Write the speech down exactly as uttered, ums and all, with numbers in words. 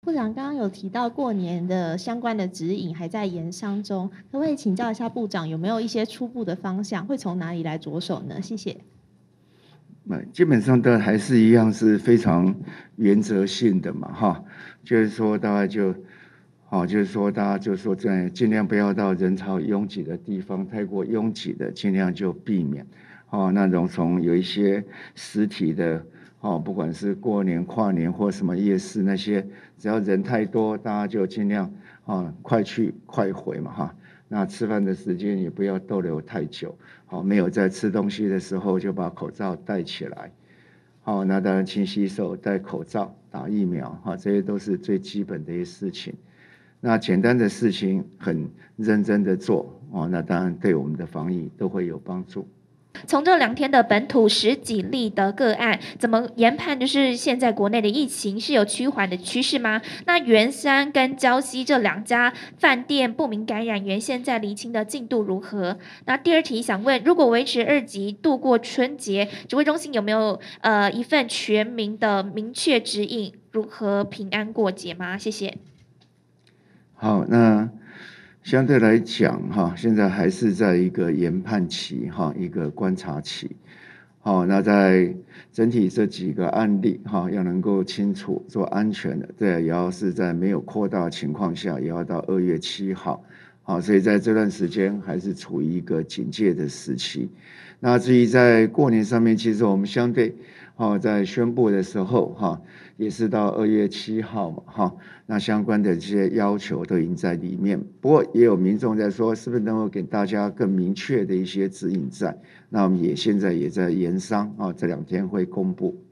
部长刚刚有提到过年的相关的指引还在研商中，可不可以请教一下部长有没有一些初步的方向，会从哪里来着手呢？谢谢。 那基本上都还是一样是非常原则性的嘛，哈，就是说大概就，好，就是说大家就说在尽量不要到人潮拥挤的地方，太过拥挤的尽量就避免，哦，那种从有一些实体的。哦，不管是过年、跨年或什么夜市那些，只要人太多，大家就尽量啊快去快回嘛哈。那吃饭的时间也不要逗留太久，好，没有在吃东西的时候就把口罩戴起来。好，那当然勤洗手、戴口罩、打疫苗，哈，这些都是最基本的一些事情。那简单的事情很认真的做，哦，那当然对我们的防疫都会有帮助。 从这两天的本土十几例的个案，怎么研判就是现在国内的疫情是有趋缓的趋势吗？那圆山跟礁溪这两家饭店不明感染源现在厘清的进度如何？那第二题想问，如果维持二级度过春节，指挥中心有没有呃一份全民的明确指引，如何平安过节吗？谢谢。 好，那。相对来讲，哈，现在还是在一个研判期，哈，一个观察期。好，那在整体这几个案例，哈，要能够清楚做安全的，对，也要是在没有扩大情况下，也要到二月七号。好，所以在这段时间还是处于一个警戒的时期。那至于在过年上面，其实我们相对，哈，在宣布的时候，哈，也是到二月七号嘛，哈，那相关的这些要求都已经在里面。不过也有民众在说，是不是能够给大家更明确的一些指引在？那我们也现在也在研商啊，这两天会公布。